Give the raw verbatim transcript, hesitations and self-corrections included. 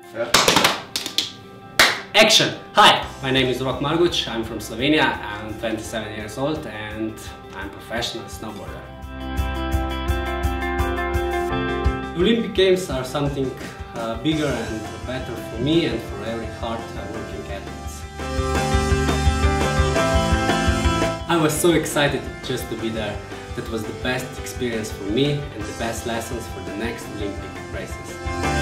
Yeah. Action! Hi, my name is Rok Marguc, I'm from Slovenia, I'm twenty-seven years old and I'm a professional snowboarder. The Olympic Games are something uh, bigger and better for me and for every hard uh, working athletes. I was so excited just to be there. That was the best experience for me and the best lessons for the next Olympic races.